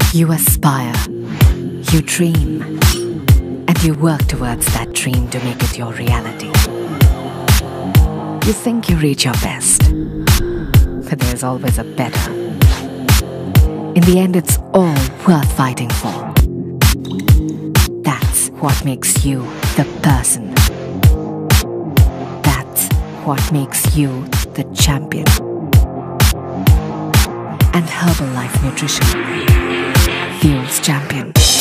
You aspire, you dream, and you work towards that dream to make it your reality. You think you reach your best, but there's always a better. In the end, it's all worth fighting for. That's what makes you the person. That's what makes you the champion. And Herbalife Nutrition fuels champion.